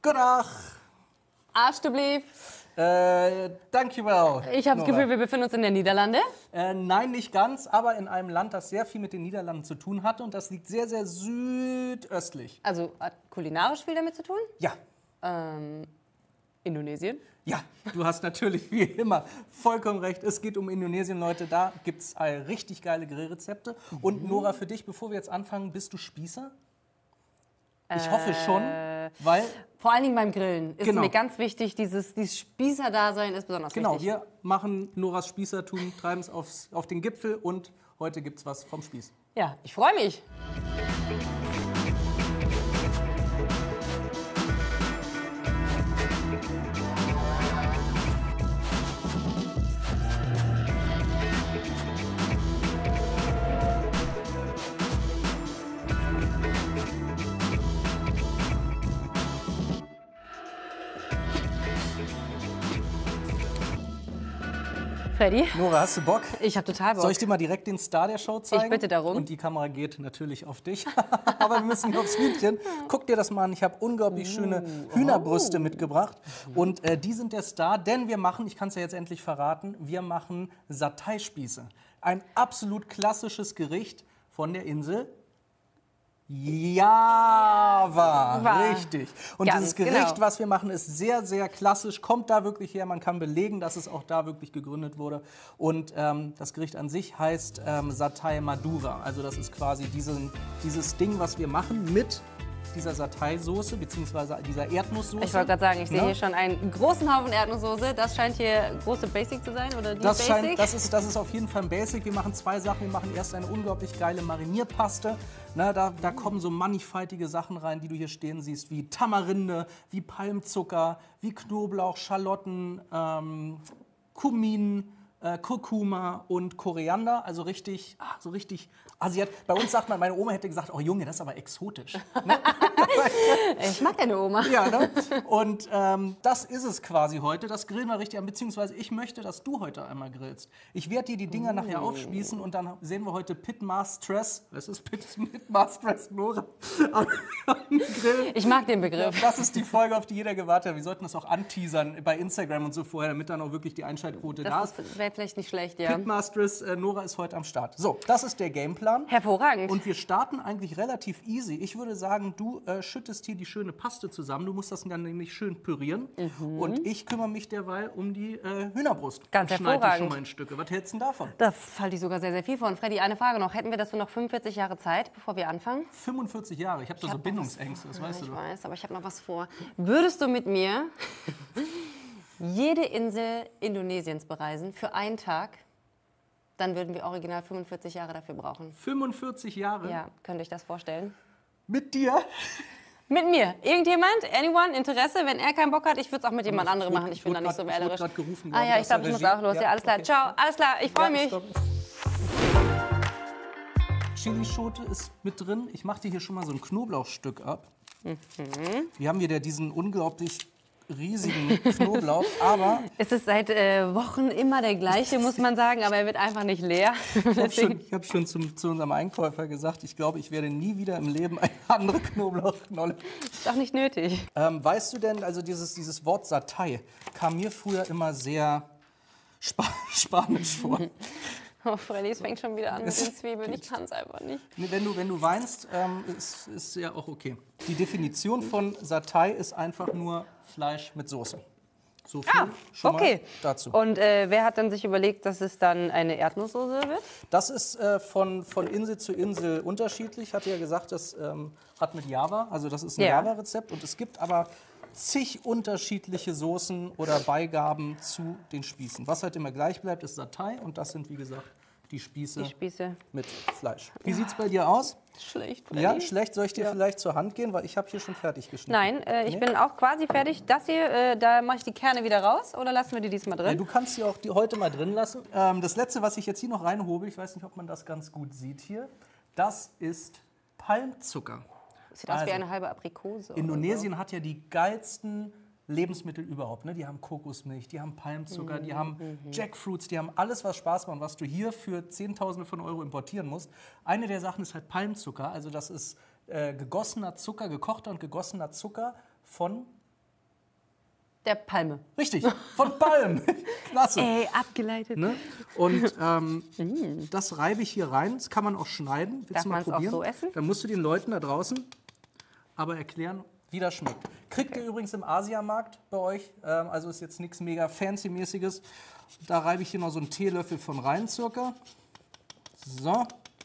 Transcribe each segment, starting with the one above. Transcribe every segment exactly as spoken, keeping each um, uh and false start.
Goedendag. Alsjeblieft. Äh, dankjewel. Ich habe das Gefühl, wir befinden uns in den Niederlanden. Äh, nein, nicht ganz, aber in einem Land, das sehr viel mit den Niederlanden zu tun hatte. Und das liegt sehr, sehr südöstlich. Also hat kulinarisch viel damit zu tun? Ja. Ähm, Indonesien? Ja, du hast natürlich wie immer vollkommen recht. Es geht um Indonesien, Leute. Da gibt es richtig geile Grillrezepte. Mhm. Und Nora, für dich, bevor wir jetzt anfangen, bist du Spießer? Ich äh, hoffe schon, weil... Vor allen Dingen beim Grillen ist genau. mir ganz wichtig, dieses, dieses Spießer-Dasein ist besonders genau, wichtig. Genau, wir machen Noras Spießertum, treiben es aufs, auf den Gipfel und heute gibt es was vom Spieß. Ja, ich freue mich. Freddy? Nora, hast du Bock? Ich habe total Bock. Soll ich dir mal direkt den Star der Show zeigen? Ich bitte darum. Und die Kamera geht natürlich auf dich. Aber wir müssen aufs Hühnchen. Guck dir das mal an. Ich habe unglaublich schöne Hühnerbrüste oh. mitgebracht. Und äh, die sind der Star, denn wir machen, ich kann es ja jetzt endlich verraten, wir machen Satay-Spieße. Ein absolut klassisches Gericht von der Insel Java, War. richtig. Und Ganz dieses Gericht, genau. was wir machen, ist sehr, sehr klassisch, kommt da wirklich her. Man kann belegen, dass es auch da wirklich gegründet wurde. Und ähm, das Gericht an sich heißt ähm, Satay Madura. Also das ist quasi diesen, dieses Ding, was wir machen mit dieser Satay-Soße, beziehungsweise dieser Erdnusssoße. Ich wollte gerade sagen, ich sehe ja? hier schon einen großen Haufen Erdnusssoße. Das scheint hier große Basic zu sein, oder die das Basic? Scheint, das, ist, das ist auf jeden Fall ein Basic. Wir machen zwei Sachen. Wir machen erst eine unglaublich geile Marinierpaste. Na, da, da kommen so mannigfaltige Sachen rein, die du hier stehen siehst, wie Tamarinde, wie Palmzucker, wie Knoblauch, Schalotten, ähm, Kumin, äh, Kurkuma und Koriander. Also richtig, ah, so richtig asiatisch. Bei uns sagt man, meine Oma hätte gesagt, oh Junge, das ist aber exotisch. Ne? Ich mag deine Oma. Ja, ne? Und ähm, das ist es quasi heute. Das grillen wir richtig an, beziehungsweise ich möchte, dass du heute einmal grillst. Ich werde dir die Dinger oh. nachher aufspießen und dann sehen wir heute Pitmastress. Was ist Pitmastress, Nora? Am Grill. Ich mag den Begriff. Das ist die Folge, auf die jeder gewartet hat. Wir sollten das auch anteasern bei Instagram und so vorher, damit dann auch wirklich die Einschaltquote da ist. Das wäre vielleicht nicht schlecht, ja. Pitmastress, äh, Nora ist heute am Start. So, das ist der Gameplan. Hervorragend. Und wir starten eigentlich relativ easy. Ich würde sagen, du äh, schüttest hier die schöne Paste zusammen. Du musst das dann nämlich schön pürieren. Mhm. Und ich kümmere mich derweil um die äh, Hühnerbrust. Ganz und schneide die hervorragend. schon mal in Stücke. Was hältst du denn davon? Das halte ich sogar sehr, sehr viel von. Freddy, eine Frage noch. Hätten wir dazu noch fünfundvierzig Jahre Zeit, bevor wir anfangen? fünfundvierzig Jahre. Ich habe da so Bindungsängste, das ja, weißt du ich doch. Ich weiß, aber ich habe noch was vor. Würdest du mit mir jede Insel Indonesiens bereisen für einen Tag? Dann würden wir original fünfundvierzig Jahre dafür brauchen. fünfundvierzig Jahre? Ja, könnt ihr euch das vorstellen? Mit dir? Mit mir. Irgendjemand? Anyone? Interesse? Wenn er keinen Bock hat, ich würde es auch mit jemand anderem machen. Ich bin da nicht so wählerisch. Ich gerufen, ah ja, ich glaube, ich muss auch los. Ja, ja alles klar. Okay. Ciao. Alles klar, ich freue ja, mich. Stopp. Chilischote ist mit drin. Ich mache dir hier schon mal so ein Knoblauchstück ab. Mhm. Wir haben hier diesen unglaublich riesigen Knoblauch, aber... Es ist seit äh, Wochen immer der gleiche, muss man sagen, aber er wird einfach nicht leer. Ich habe schon, ich hab schon zum, zu unserem Einkäufer gesagt, ich glaube, ich werde nie wieder im Leben eine andere Knoblauchknolle. Ist doch nicht nötig. Ähm, weißt du denn, also dieses, dieses Wort Satay kam mir früher immer sehr spa spanisch vor. Oh, Freddy, es fängt schon wieder an mit den Zwiebeln. Ich kann es einfach nicht. Wenn du, wenn du weinst, ähm, ist, ist ja auch okay. Die Definition von Satay ist einfach nur Fleisch mit Soße. So viel ah, schon okay. mal dazu. Und äh, wer hat dann sich überlegt, dass es dann eine Erdnusssoße wird? Das ist äh, von, von Insel zu Insel unterschiedlich. Ich hatte ja gesagt, das ähm, hat mit Java, also das ist ein ja. Java-Rezept. Und es gibt aber zig unterschiedliche Soßen oder Beigaben zu den Spießen. Was halt immer gleich bleibt, ist Satay und das sind, wie gesagt, die Spieße, die Spieße. mit Fleisch. Wie sieht es bei dir aus? Schlecht. Freddy. Ja, schlecht. Soll ich dir ja. vielleicht zur Hand gehen? Weil ich habe hier schon fertig geschnitten. Nein, äh, ich nee? bin auch quasi fertig. Das hier, äh, da mache ich die Kerne wieder raus oder lassen wir die diesmal drin? Ja, du kannst sie auch die heute mal drin lassen. Ähm, das letzte, was ich jetzt hier noch reinhobel, ich weiß nicht, ob man das ganz gut sieht hier, das ist Palmzucker. Sieht aus also, wie eine halbe Aprikose. Indonesien so. hat ja die geilsten Lebensmittel überhaupt. Ne? Die haben Kokosmilch, die haben Palmzucker, mm, die haben mm, Jackfruits, die haben alles, was Spaß macht, was du hier für Zehntausende von Euro importieren musst. Eine der Sachen ist halt Palmzucker, also das ist äh, gegossener Zucker, gekochter und gegossener Zucker von Der Palme. Richtig, von Palm. Klasse. Ey, abgeleitet. Ne? Und ähm, das reibe ich hier rein. Das kann man auch schneiden. Willst Darf du mal man es auch probieren? so essen? Dann musst du den Leuten da draußen aber erklären, wie das schmeckt. Kriegt ihr übrigens im Asiamarkt bei euch. Ähm, also ist jetzt nichts mega fancy-mäßiges. Da reibe ich hier noch so einen Teelöffel von rein circa. So.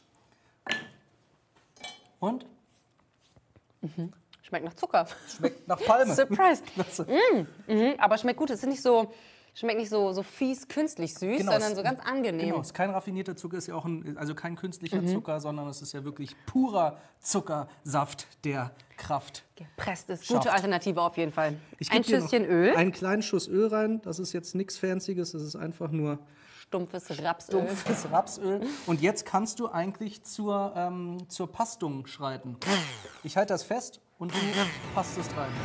Und? Mhm. Schmeckt nach Zucker. Schmeckt nach Palme. Surprise. mm, mhm, aber schmeckt gut. Es ist nicht so, schmeckt nicht so, so fies, künstlich süß, Genau, sondern es- so ganz angenehm. Genau, es ist kein raffinierter Zucker, ist ja auch ein, also kein künstlicher Mhm. Zucker, sondern es ist ja wirklich purer Zuckersaft, der Kraft. Gepresst ist. Schafft. Gute Alternative auf jeden Fall. Ich Ein geb dir noch Schüsschen Öl, Einen kleinen Schuss Öl rein. Das ist jetzt nichts Fancyes, das ist einfach nur stumpfes Rapsöl. dumpfes Rapsöl. Und jetzt kannst du eigentlich zur, ähm, zur Pastung schreiten. Ich halte das fest und du passt es rein.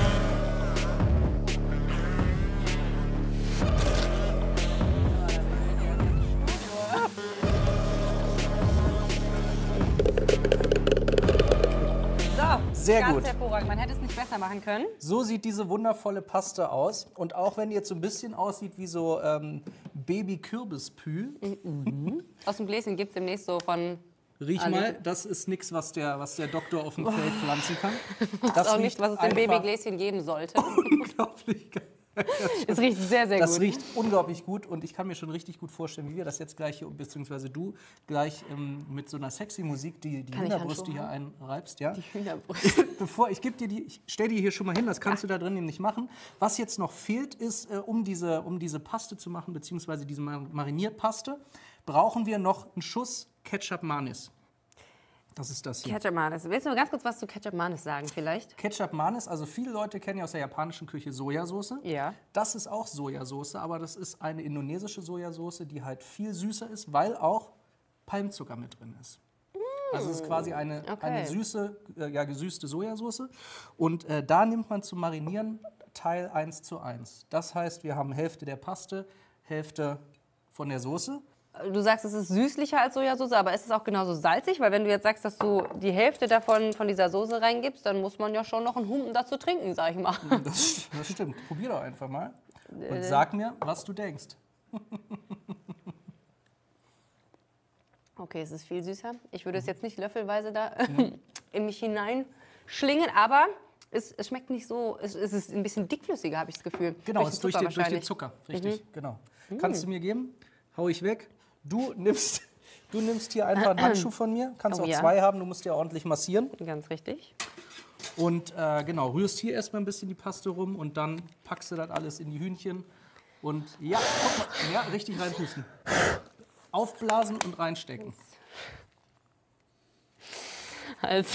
So, Sehr ganz gut. hervorragend. Man hätte es nicht besser machen können. So sieht diese wundervolle Paste aus. Und auch wenn die jetzt so ein bisschen aussieht wie so ähm, Baby-Kürbispü, Aus dem Gläschen gibt es demnächst so von... riech Ah, mal, nee. das ist nichts, was der, was der Doktor auf dem Feld pflanzen kann. Das auch riecht nicht, was es im einfach Babygläschen geben sollte. unglaublich geil. Es riecht sehr, sehr Das gut. riecht unglaublich gut und ich kann mir schon richtig gut vorstellen, wie wir das jetzt gleich, hier, beziehungsweise du, gleich ähm, mit so einer sexy Musik die, die Kann ich Hühnerbrüste hier Handschuhe einreibst. Ja? Hühnerbrust. Bevor ich gebe dir die, ich stell die hier schon mal hin, das kannst du da drin nämlich machen. Was jetzt noch fehlt, ist, äh, um, diese, um diese Paste zu machen, beziehungsweise diese Mar- Marinierpaste, brauchen wir noch einen Schuss Ketchup Manis. Das ist das hier. Ketchup Manis. Willst du mal ganz kurz was zu Ketchup Manis sagen vielleicht? Ketchup Manis, also viele Leute kennen ja aus der japanischen Küche Sojasauce. Ja. Das ist auch Sojasauce, aber das ist eine indonesische Sojasauce, die halt viel süßer ist, weil auch Palmzucker mit drin ist. Also es ist quasi eine, Okay. eine süße, äh, ja, gesüßte Sojasauce. Und äh, da nimmt man zum Marinieren Teil eins zu eins. Das heißt, wir haben Hälfte der Paste, Hälfte von der Soße. Du sagst, es ist süßlicher als Sojasauce, aber ist es auch genauso salzig? Weil wenn du jetzt sagst, dass du die Hälfte davon von dieser Soße reingibst, dann muss man ja schon noch einen Humpen dazu trinken, sag ich mal. Das, das stimmt. Probier doch einfach mal Äh. und sag mir, was du denkst. Okay, es ist viel süßer. Ich würde es jetzt nicht löffelweise da in mich hineinschlingen, aber es, es schmeckt nicht so, es, es ist ein bisschen dickflüssiger, habe ich das Gefühl. Genau, Durch es ist den durch den, durch den wahrscheinlich. Zucker. Richtig, genau. Kannst du mir geben? Hau ich weg. Du nimmst, du nimmst hier einfach einen Handschuh von mir. Kannst Oh auch ja. zwei haben, du musst ja ordentlich massieren. Ganz richtig. Und äh, genau, rührst hier erstmal ein bisschen die Paste rum und dann packst du das alles in die Hühnchen. Und ja, guck mal, ja, richtig reinpusten. Aufblasen und reinstecken. Als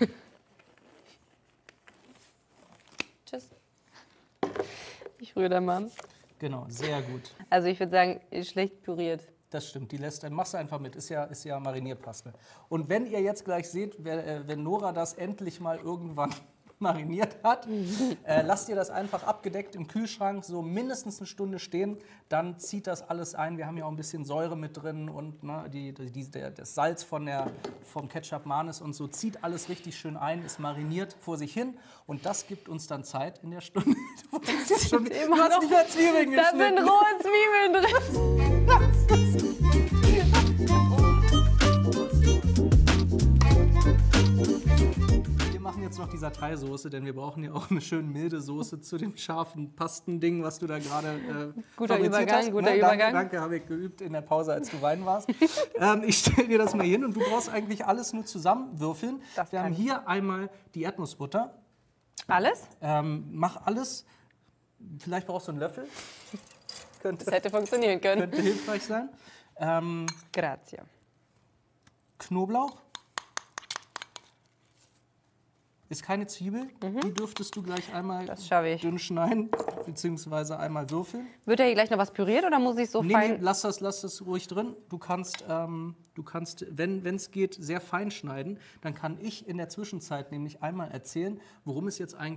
Tschüss. Ich rühre da mal. Genau, sehr gut. Also ich würde sagen, ist schlecht püriert. Das stimmt, die lässt dann, machst du einfach mit, ist ja, ist ja Marinierpaste. Und wenn ihr jetzt gleich seht, wer, äh, wenn Nora das endlich mal irgendwann mariniert hat, äh, lasst ihr das einfach abgedeckt im Kühlschrank so mindestens eine Stunde stehen, dann zieht das alles ein. Wir haben ja auch ein bisschen Säure mit drin und ne, die, die, der, das Salz von der, vom Ketchup Manis und so zieht alles richtig schön ein, ist mariniert vor sich hin und das gibt uns dann Zeit in der Stunde. Du, hast ja schon, du immer hast noch- nicht mehr Zwiebeln Da sind geschnitten. rohe Zwiebeln drin. Wir machen jetzt noch die Satay-Soße, denn wir brauchen ja auch eine schön milde Soße zu dem scharfen Pastending, was du da gerade äh, Guter fabriziert Übergang, hast. guter Ne, Übergang. Danke, danke habe ich geübt in der Pause, als du weinen warst. ähm, ich stelle dir das mal hin und du brauchst eigentlich alles nur zusammenwürfeln. Das wir kann haben ich. hier einmal die Erdnussbutter. Alles? Ähm, mach alles. Vielleicht brauchst du einen Löffel. Könnte, Das hätte funktionieren können. könnte hilfreich sein. Ähm, Grazie. Knoblauch. Ist keine Zwiebel. Die dürftest du gleich einmal Das schaffe ich. dünn schneiden, beziehungsweise einmal würfeln. Wird da hier gleich noch was püriert oder muss ich so Nee, nee, fein... lass das, lass das ruhig drin. Du kannst, ähm, du kannst wenn es geht, sehr fein schneiden. Dann kann ich in der Zwischenzeit nämlich einmal erzählen, worum es jetzt eigentlich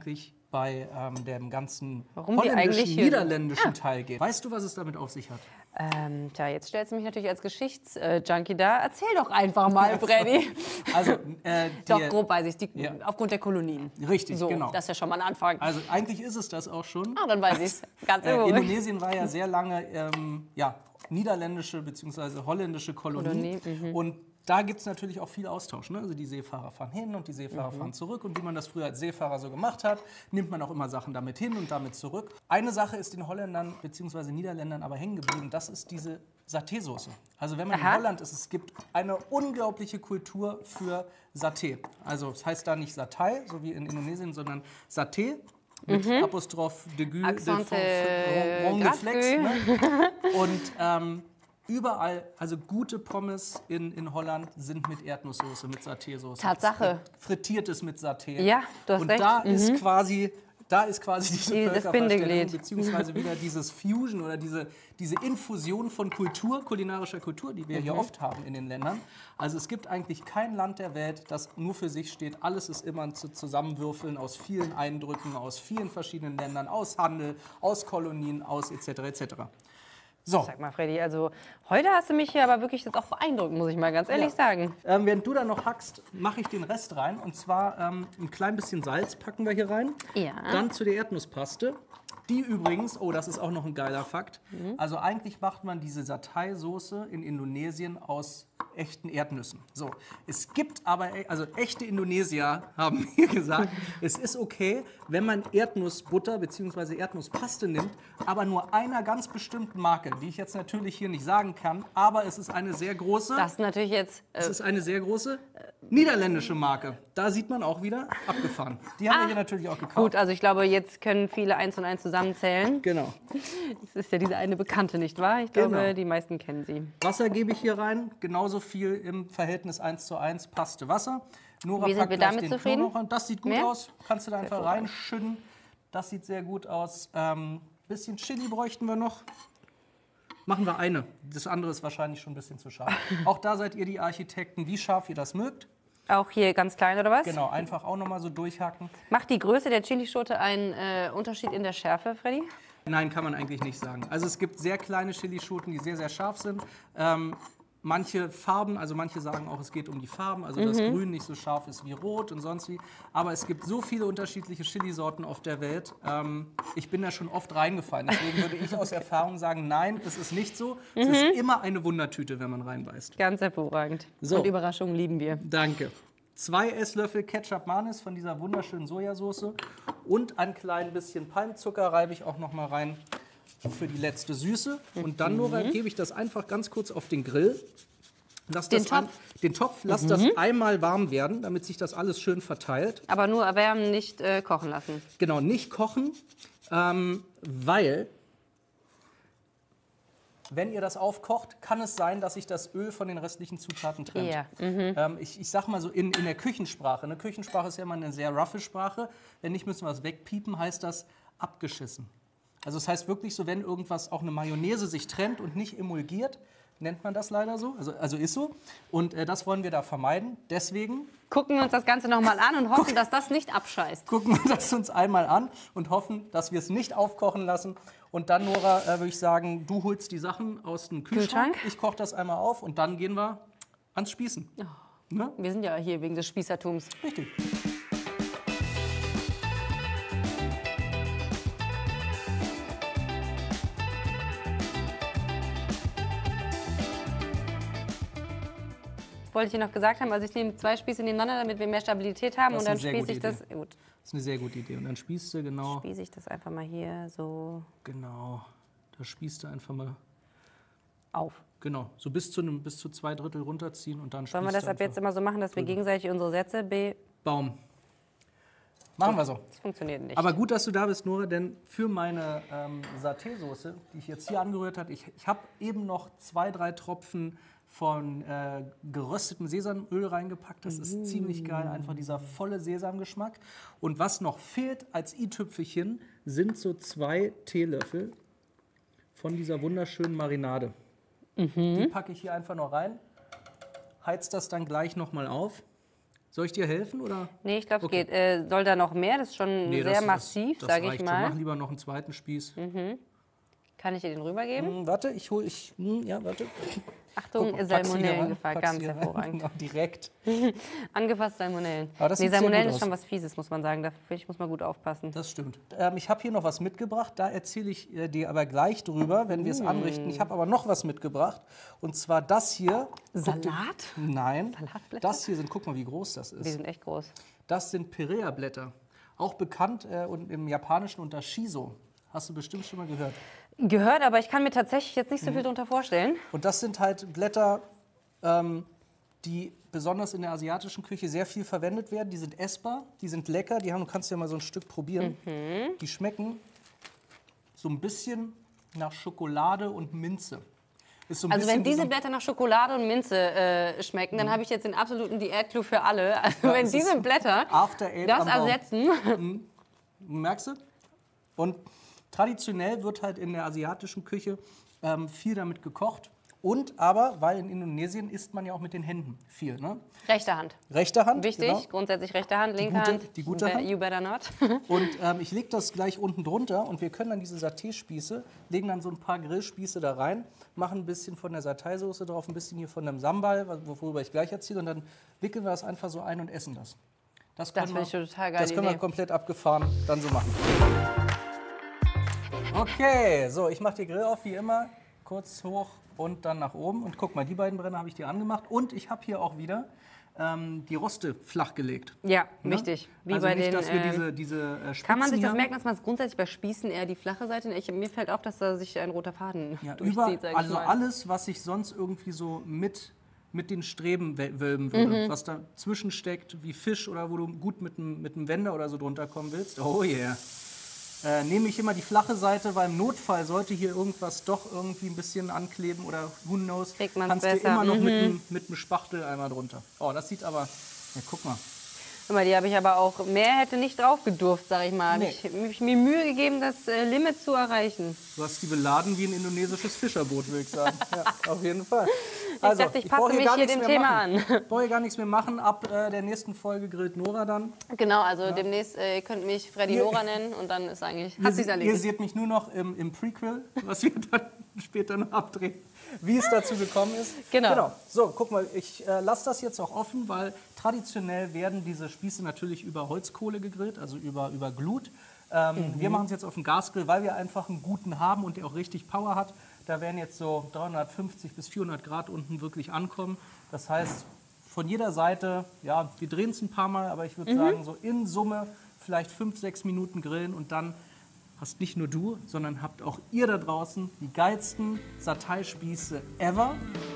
bei ähm, dem ganzen Warum die eigentlich holländischen, hier niederländischen sind. Teil geht. Weißt du, was es damit auf sich hat? Ähm, tja, jetzt stellst du mich natürlich als Geschichtsjunkie da. Erzähl doch einfach mal, Freddy. Also, äh, Doch, die- grob weiß ich die, Ja. aufgrund der Kolonien. Richtig, so, genau. Das ist ja schon mal ein Anfang. Also eigentlich ist es das auch schon. Ah, dann weiß ich es. Ganz Äh, beruhigt. Indonesien war ja sehr lange ähm, ja, niederländische bzw. holländische Kolonie. Kolonie, mhm. Und da gibt es natürlich auch viel Austausch. Ne? Also die Seefahrer fahren hin und die Seefahrer Mhm. fahren zurück. Und wie man das früher als Seefahrer so gemacht hat, nimmt man auch immer Sachen damit hin und damit zurück. Eine Sache ist den Holländern bzw. Niederländern aber hängen geblieben. Das ist diese Saté-Soße. Also wenn man Aha. in Holland ist, es gibt eine unglaubliche Kultur für Saté. Also es heißt da nicht Satay, so wie in Indonesien, sondern Saté. Mit Apostroph de Gu, de Accent, Fon- äh, Ron geflext, Gras ne? Und ähm, überall, also gute Pommes in, in Holland sind mit Erdnusssoße, mit Saté-Soße. Tatsache. Frittiertes mit Saté. Ja, du hast Und recht. da Mhm. ist quasi, da ist quasi diese Die- das Völkerverständigung, Bindeglied. beziehungsweise wieder dieses Fusion oder diese, diese Infusion von Kultur, kulinarischer Kultur, die wir hier Mhm. oft haben in den Ländern. Also es gibt eigentlich kein Land der Welt, das nur für sich steht. Alles ist immer ein zu- Zusammenwürfeln aus vielen Eindrücken, aus vielen verschiedenen Ländern, aus Handel, aus Kolonien, aus et cetera et cetera. So, Sag mal, Freddy, also heute hast du mich hier aber wirklich jetzt auch beeindruckt, muss ich mal ganz ehrlich Ja. sagen. ähm, während du da noch hackst, mache ich den Rest rein. Und zwar ähm, ein klein bisschen Salz packen wir hier rein. Ja. Dann zu der Erdnusspaste. Die übrigens, oh, das ist auch noch ein geiler Fakt. Also eigentlich macht man diese Satay-Soße in Indonesien aus echten Erdnüssen. So, es gibt aber, e- also echte Indonesier haben mir gesagt, es ist okay, wenn man Erdnussbutter bzw. Erdnusspaste nimmt, aber nur einer ganz bestimmten Marke, die ich jetzt natürlich hier nicht sagen kann, aber es ist eine sehr große. Das ist natürlich jetzt. Es Äh, ist eine sehr große niederländische Marke. Da sieht man auch wieder abgefahren. Die haben wir hier natürlich auch gekauft. gut, also ich glaube, jetzt können viele eins und eins zusammenzählen. Genau. Das ist ja diese eine Bekannte, nicht wahr? Ich glaube, Genau. die meisten kennen sie. Wasser gebe ich hier rein. Genauso viel im Verhältnis eins zu eins Paste Wasser. Nora Wie sind packt wir gleich damit den zufrieden? Knoblauch rein. Das sieht gut Mehr? aus. Kannst du da einfach reinschütten. Das sieht sehr gut aus. Ähm, bisschen Chili bräuchten wir noch. Machen wir eine. Das andere ist wahrscheinlich schon ein bisschen zu scharf. Auch da seid ihr die Architekten, wie scharf ihr das mögt. Auch hier ganz klein, oder was? Genau, einfach auch nochmal so durchhacken. Macht die Größe der Chilischote einen äh, Unterschied in der Schärfe, Freddy? Nein, kann man eigentlich nicht sagen. Also es gibt sehr kleine Chilischoten, die sehr, sehr scharf sind. Ähm, manche Farben, also manche sagen auch, es geht um die Farben, also dass Grün nicht so scharf ist wie Rot und sonst wie. Aber es gibt so viele unterschiedliche Chilisorten auf der Welt. Ähm, ich bin da schon oft reingefallen. Deswegen würde ich aus Erfahrung sagen, nein, es ist nicht so. Es ist immer eine Wundertüte, wenn man reinbeißt. Ganz hervorragend. So. Und Überraschungen lieben wir. Danke. Zwei Esslöffel Ketchup Manis von dieser wunderschönen Sojasauce und ein klein bisschen Palmzucker reibe ich auch noch mal rein für die letzte Süße. Und dann, Nora, gebe ich das einfach ganz kurz auf den Grill. Lass Den das an- Topf? den Topf, lass das einmal warm werden, damit sich das alles schön verteilt. Aber nur erwärmen, nicht äh, kochen lassen. Genau, nicht kochen, ähm, weil, wenn ihr das aufkocht, kann es sein, dass sich das Öl von den restlichen Zutaten trennt. Ja, Ähm, ich, ich sag mal so in, in der Küchensprache. Eine Küchensprache ist ja immer eine sehr roughe Sprache. Wenn nicht, müssen wir was wegpiepen, heißt das abgeschissen. Also das heißt wirklich so, wenn irgendwas, auch eine Mayonnaise sich trennt und nicht emulgiert, nennt man das leider so. Also, also ist so. Und äh, das wollen wir da vermeiden. Deswegen Gucken wir uns das Ganze nochmal an und hoffen, dass das nicht abscheißt. gucken wir das uns einmal an und hoffen, dass wir es nicht aufkochen lassen. Und dann, Nora, äh, würde ich sagen, du holst die Sachen aus dem Kühlschrank. Kühlschrank? Ich koche das einmal auf und dann gehen wir ans Spießen. Ne? Wir sind ja hier wegen des Spießertums. Richtig. Wollte ich dir noch gesagt haben, also ich nehme zwei Spieße nebeneinander, damit wir mehr Stabilität haben. Das Und ist dann eine sehr spieße ich gute das. Gut, Das ist eine sehr gute Idee. Und dann spießt du genau, spieße ich das einfach mal hier so genau, da spießt du einfach mal, auf. genau, so bis zu, einem, bis zu zwei Drittel runterziehen und dann Sollen wir spießt das du ab jetzt einfach. immer so machen, dass wir gegenseitig unsere Sätze be... Baum. Machen wir so. Das funktioniert nicht. Aber gut, dass du da bist, Nora, denn für meine ähm, Saté-Soße, die ich jetzt hier angerührt habe, ich, ich habe eben noch zwei, drei Tropfen von äh, geröstetem Sesamöl reingepackt. Das ist ziemlich geil, einfach dieser volle Sesamgeschmack. Und was noch fehlt als i-Tüpfelchen, sind so zwei Teelöffel von dieser wunderschönen Marinade. Die packe ich hier einfach noch rein, heiz das dann gleich noch mal auf Soll ich dir helfen? Oder? Nee, ich glaube, es Okay. geht. Äh, soll da noch mehr? Das ist schon Nee, sehr das, massiv, das, das sage ich reicht mal. Schon. Mach lieber noch einen zweiten Spieß. Kann ich dir den rübergeben? Hm, warte, ich hole, ich, hm, ja, warte. Achtung, Guck mal, pack's hier rein, Salmonellengefahr, pack's ganz hier rein. hervorragend. Genau, direkt. Angefasst Salmonellen. Aber das nee, sieht sehr Salmonellen gut ist schon aus. was Fieses, muss man sagen. Da finde ich, muss man gut aufpassen. Das stimmt. Ähm, ich habe hier noch was mitgebracht, da erzähle ich äh, dir aber gleich drüber, wenn wir es anrichten. Ich habe aber noch was mitgebracht und zwar das hier. Guck dir- Salat? Nein, Salatblätter? das hier sind, guck mal, wie groß das Die ist. sind echt groß. Das sind Perea-Blätter, auch bekannt äh, und im Japanischen unter Shiso. Hast du bestimmt schon mal gehört. Gehört, aber ich kann mir tatsächlich jetzt nicht so Mhm. viel darunter vorstellen. Und das sind halt Blätter, ähm, die besonders in der asiatischen Küche sehr viel verwendet werden. Die sind essbar, die sind lecker, die haben, du kannst ja mal so ein Stück probieren. Mhm. Die schmecken so ein bisschen nach Schokolade und Minze. Ist so ein Also bisschen wenn wie diese so, Blätter nach Schokolade und Minze äh, schmecken, dann habe ich jetzt den absoluten Diät-Clou für alle. Also wenn es diese ist Blätter After Eight das am Baum. ersetzen, Merkst du? Und traditionell wird halt in der asiatischen Küche ähm, viel damit gekocht. Und aber, weil in Indonesien isst man ja auch mit den Händen viel. Ne? rechte Hand. Rechte Hand. Wichtig, Genau. grundsätzlich rechte Hand, linke gute- Hand. die gute Be- Hand. You better not. Und ähm, ich lege das gleich unten drunter und wir können dann diese Saté-Spieße, legen dann so ein paar Grillspieße da rein, machen ein bisschen von der Satay-Soße drauf, ein bisschen hier von dem Sambal, worüber ich gleich erzähle, und dann wickeln wir das einfach so ein und essen das. Das, Das können finde ich wir- eine total geile Das können wir Idee. komplett abgefahren dann so machen. Okay, so, ich mache die Grill auf wie immer, kurz hoch und dann nach oben. Und guck mal, die beiden Brenner habe ich dir angemacht. Und ich habe hier auch wieder ähm, die Roste flach gelegt. Ja, Ne? wichtig. Wie also bei nicht, den, dass wir ähm, diese, diese äh, Spitzen Kann man sich das haben. merken, dass man es grundsätzlich bei Spießen eher die flache Seite? Ich, mir fällt auf, dass da sich ein roter Faden Ja, durchzieht, über, sag ich also mal. alles, was sich sonst irgendwie so mit, mit den Streben wä- wölben würde, Mhm. was dazwischen steckt, wie Fisch oder wo du gut mit einem mit einem Wender oder so drunter kommen willst. Oh yeah. Äh, nehme ich immer die flache Seite, weil im Notfall sollte hier irgendwas doch irgendwie ein bisschen ankleben oder who knows, Kriegt man's kannst du besser. immer noch mit, Mhm. einem, mit einem Spachtel einmal drunter. Oh, das sieht aber, ja, guck mal. Guck mal, die habe ich aber auch, mehr hätte nicht drauf gedurft, sag ich mal. Habe Nee. ich hab ich mir Mühe gegeben, das äh, Limit zu erreichen. Du hast die beladen wie ein indonesisches Fischerboot, würde ich sagen. Ja, auf jeden Fall. Also, dachte, ich brauche passe mich gar hier nichts dem mehr Thema machen. an. Ich brauche hier gar nichts mehr machen. Ab äh, der nächsten Folge grillt Nora dann. Genau, also demnächst, äh, ihr könnt mich Freddy Ihr- Lora nennen und dann ist eigentlich, Ihr, hat se- sich's ihr erledigt. seht mich nur noch im, im Prequel, was wir dann später noch abdrehen, wie es dazu gekommen ist. Genau. So, guck mal, ich äh, lasse das jetzt auch offen, weil traditionell werden diese Spieße natürlich über Holzkohle gegrillt, also über, über Glut. Ähm, Wir machen es jetzt auf dem Gasgrill, weil wir einfach einen guten haben und der auch richtig Power hat. Da werden jetzt so dreihundertfünfzig bis vierhundert Grad unten wirklich ankommen. Das heißt, von jeder Seite, ja, wir drehen es ein paar Mal, aber ich würde sagen, so in Summe vielleicht fünf, sechs Minuten grillen und dann hast nicht nur du, sondern habt auch ihr da draußen die geilsten Satay-Spieße ever.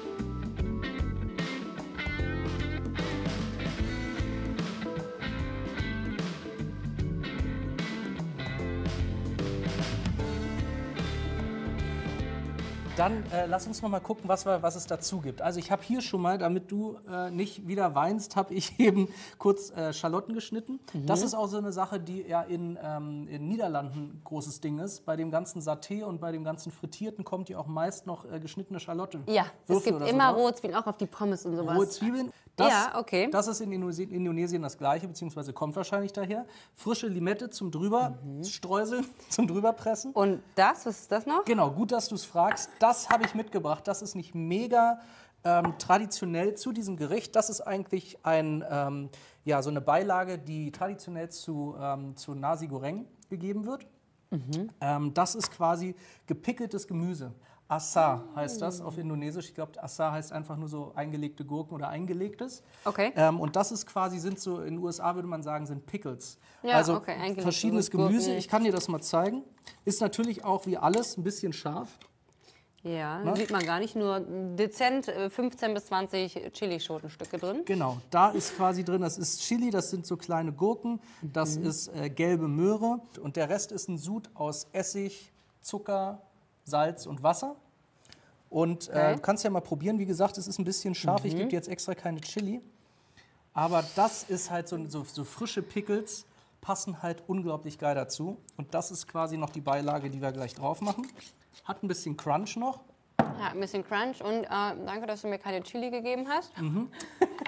Dann äh, lass uns noch mal gucken, was, wir, was es dazu gibt. Also ich habe hier schon mal, damit du äh, nicht wieder weinst, habe ich eben kurz äh, Schalotten geschnitten. Das ist auch so eine Sache, die ja in, ähm, in Niederlanden ein großes Ding ist. Bei dem ganzen Saté und bei dem ganzen Frittierten kommt ja auch meist noch äh, geschnittene Schalotte. Ja, es Würfel gibt oder so immer drauf. rohe Zwiebeln, auch auf die Pommes und sowas. Rohe Zwiebeln. Das, Ja, okay. Das ist in Indonesi- Indonesien das Gleiche, beziehungsweise kommt wahrscheinlich daher. Frische Limette zum drüber Mhm. streuseln, zum drüber pressen. Und das, was ist das noch? Genau, gut, dass du es fragst. Das habe ich mitgebracht. Das ist nicht mega ähm, traditionell zu diesem Gericht. Das ist eigentlich ein, ähm, ja, so eine Beilage, die traditionell zu, ähm, zu Nasi Goreng gegeben wird. Ähm, das ist quasi gepickeltes Gemüse. Assar heißt das auf Indonesisch. Ich glaube, Assar heißt einfach nur so eingelegte Gurken oder eingelegtes. Okay. Ähm, und das ist quasi, sind so, in den U S A würde man sagen, sind Pickles. Ja, also okay, eingelegte verschiedenes Gurken. Gemüse. Ich kann dir das mal zeigen. Ist natürlich auch wie alles ein bisschen scharf. Ja, Ne? sieht man gar nicht, nur dezent äh, fünfzehn bis zwanzig Chilischotenstücke drin. Genau, da ist quasi drin, das ist Chili, das sind so kleine Gurken, das Mhm. ist äh, gelbe Möhre und der Rest ist ein Sud aus Essig, Zucker, Salz und Wasser. Und äh, Okay. du kannst ja mal probieren, wie gesagt, es ist ein bisschen scharf, Mhm. ich gebe dir jetzt extra keine Chili. Aber das ist halt so, so, so frische Pickles, passen halt unglaublich geil dazu. Und das ist quasi noch die Beilage, die wir gleich drauf machen. Hat ein bisschen Crunch noch. Ja, ein bisschen Crunch und äh, danke, dass du mir keine Chili gegeben hast.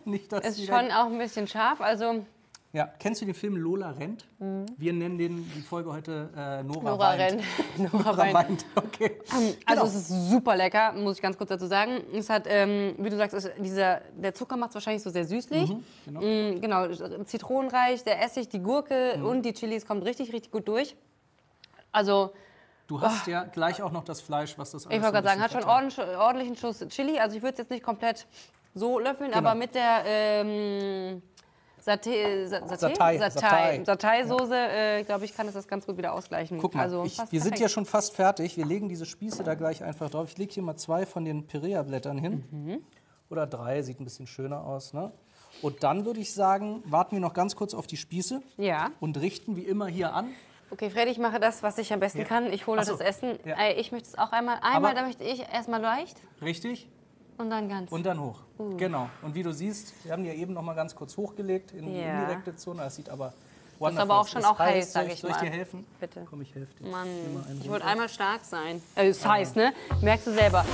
Nicht, dass Ist wieder- schon auch ein bisschen scharf, also Ja, kennst du den Film Lola rennt? Wir nennen den die Folge heute äh, Nora, Nora weint. rennt. Nora Nora weint. weint, okay. Also Genau. es ist super lecker, muss ich ganz kurz dazu sagen. Es hat, ähm, wie du sagst, ist dieser, der Zucker macht es wahrscheinlich so sehr süßlich. Mhm, genau. Mm, genau, zitronenreich, der Essig, die Gurke Mhm. und die Chilis kommt richtig, richtig gut durch. Also Du hast ja gleich auch noch das Fleisch, was das alles ich wollte so gerade ein sagen, hat schon bisschen ordentlich, ordentlichen Schuss Chili. Also ich würde es jetzt nicht komplett so löffeln, Genau. aber mit der ähm, Saté, Sa- Saté? Satay, Satay, Satay. Satay-Soße, äh, glaube ich, kann es das ganz gut wieder ausgleichen. Guck mal, also, ich, fast wir sind perfekt. ja schon fast fertig. Wir legen diese Spieße da gleich einfach drauf. Ich lege hier mal zwei von den Perea-Blättern hin. Mhm. Oder drei, sieht ein bisschen schöner aus. Ne? Und dann würde ich sagen, warten wir noch ganz kurz auf die Spieße Ja. und richten wie immer hier an. Okay, Freddy, ich mache das, was ich am besten Ja. kann. Ich hole Ach so, das Essen. ja. Äh, Ich möchte es auch einmal. Einmal, Aber- da möchte ich erstmal leicht Richtig? und dann ganz. Und dann hoch. Genau. Und wie du siehst, wir haben die ja eben noch mal ganz kurz hochgelegt in die Ja. indirekte Zone. Das sieht aber ist wonderful aber auch aus. schon Ist auch heiß, Soll sag ich Soll ich mal. dir helfen? Bitte. Komm, ich helfe dir. Mann, Nimm mal einen ich runter. wollte einmal stark sein. Äh, ist heiß, ne? Merkst du selber.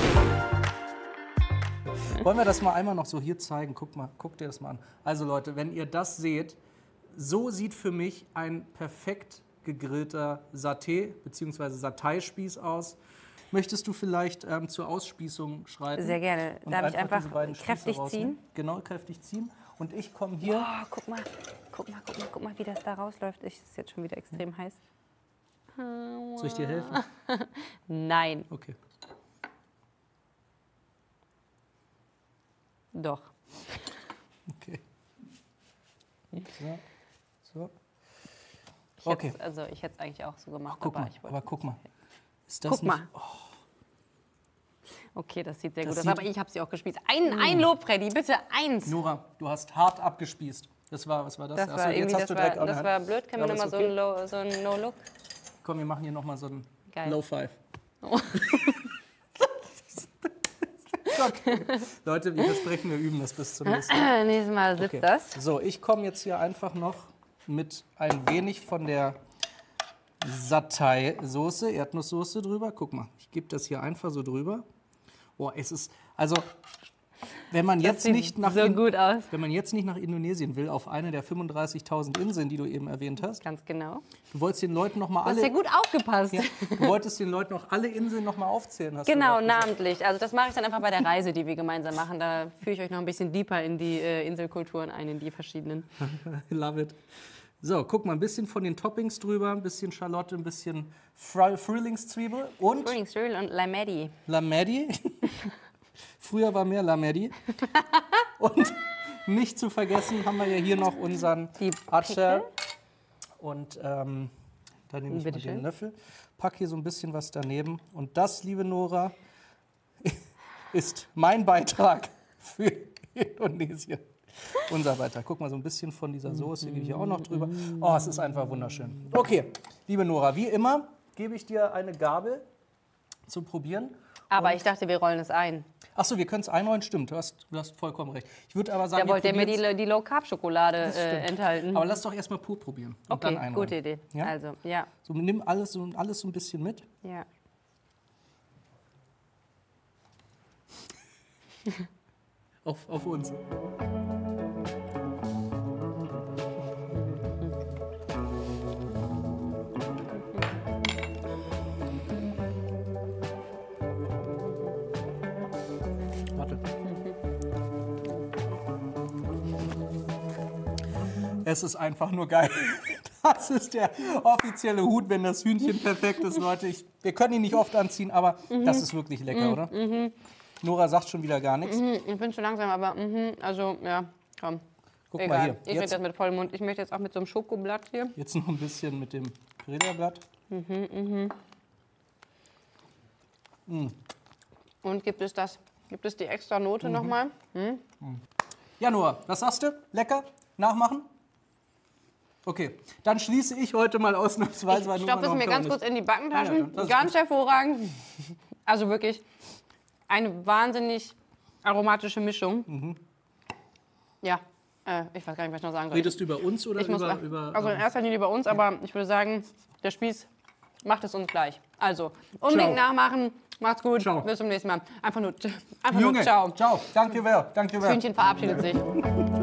Wollen wir das mal einmal noch so hier zeigen? Guck mal, guck dir das mal an. Also Leute, wenn ihr das seht, so sieht für mich ein perfekt gegrillter Saté bzw. Satay-Spieß aus. Möchtest du vielleicht ähm, zur Ausspießung schreiten? Sehr gerne. Und Darf ich einfach diese beiden Spieße kräftig rausnehmen? ziehen? Genau, kräftig ziehen. Und ich komme hier. Oh, guck mal, guck mal, guck mal, guck mal, wie das da rausläuft. Ich, ist jetzt schon wieder extrem heiß. Soll ich dir helfen? Nein, Okay. doch. Okay. So. So. Ich Okay. hätt's- Also ich hätte es eigentlich auch so gemacht, Guck aber mal, ich wollte. aber guck mal. Ist das Guck nicht, mal. Okay, das sieht sehr Das gut aus, sieht- aber ich habe sie auch gespießt. Ein, ein Lob, Freddy, bitte eins. Nora, du hast hart abgespießt. Das war, was war das? Das Ach war so, jetzt irgendwie, hast das du war, direkt auch das eine war Hand. blöd. Können Ja, wir aber nochmal ist so ein, Low, so ein No-Look? Komm, wir machen hier nochmal so ein Geil. Low Five. Gott. Leute, wir versprechen, wir üben das bis zum nächsten Mal. Nächstes Mal sitzt Okay. das. So, ich komme jetzt hier einfach noch mit ein wenig von der Satay-Soße, Erdnusssoße drüber. Guck mal, ich gebe das hier einfach so drüber. Oh, es ist, also, wenn man jetzt sieht nicht nach so In- gut aus. wenn man jetzt nicht nach Indonesien will, auf eine der fünfunddreißigtausend Inseln, die du eben erwähnt hast, Ganz genau. du wolltest den Leuten noch mal Du hast ja alle, gut aufgepasst. ja, du wolltest den Leuten noch alle Inseln noch mal aufzählen, hast Genau, du gerade namentlich. Also das mache ich dann einfach bei der Reise, die wir gemeinsam machen. Da führe ich euch noch ein bisschen deeper in die äh, Inselkulturen ein, in die verschiedenen. gesagt. Love it. So, guck mal, ein bisschen von den Toppings drüber, ein bisschen Schalotte, ein bisschen Fr Frühlingszwiebel und Frühlingsöl und Lamedi. Lamedi. Früher war mehr Lamedi. Und nicht zu vergessen haben wir ja hier noch unseren Die Acer. Und ähm, da nehme ich mal Bitteschön. den Löffel, pack hier so ein bisschen was daneben. Und das, liebe Nora, ist mein Beitrag für Indonesien. Unser Beitrag. Guck mal, so ein bisschen von dieser Soße gebe ich hier auch noch drüber. Oh, es ist einfach wunderschön. Okay, liebe Nora, wie immer gebe ich dir eine Gabel zum Probieren. Aber ich dachte, wir rollen es ein. Achso, wir können es einrollen, stimmt, du hast, du hast vollkommen recht. Ich würde aber sagen, Da wollte er mir die, probieren's- die Low-Carb-Schokolade Das äh, stimmt. enthalten. Aber lass doch erstmal pur probieren. Und dann Okay, einrollen. gute Idee. Ja? Also, ja. So, nimm alles, so- alles so ein bisschen mit. ja. Auf, auf uns. Warte. Es ist einfach nur geil. Das ist der offizielle Hut, wenn das Hühnchen perfekt ist, Leute. Ich, wir können ihn nicht oft anziehen, aber das ist wirklich lecker, oder? Nora sagt schon wieder gar nichts. Hm, ich bin zu langsam, aber mhm, also, ja, komm. Guck Egal. mal hier. Ich rede Jetzt, das mit vollem Mund. Ich möchte jetzt auch mit so einem Schokoblatt hier. jetzt noch ein bisschen mit dem Perea-Blatt. Und gibt es das, gibt es die extra Note Mhm. nochmal? Ja, Nora, was sagst du? Lecker? Nachmachen? Okay, dann schließe ich heute mal ausnahmsweise. Ich weil stopfe Nora es noch mir ein ganz Körner kurz in die Backentaschen. Ja, ja, das ist ganz hervorragend. Also wirklich eine wahnsinnig aromatische Mischung. Mhm. Ja, äh, ich weiß gar nicht, was ich noch sagen ist. soll. Redest du über uns oder Ich muss über, mal- über... also in ähm, erster Linie bei uns, aber ich würde sagen, der Spieß macht es uns gleich. Also unbedingt Ciao. nachmachen. Macht's gut. Ciao. Bis zum nächsten Mal. Einfach nur, einfach Junge, nur ciao. ciao. Danke sehr. Danke sehr. Hühnchen verabschiedet sich.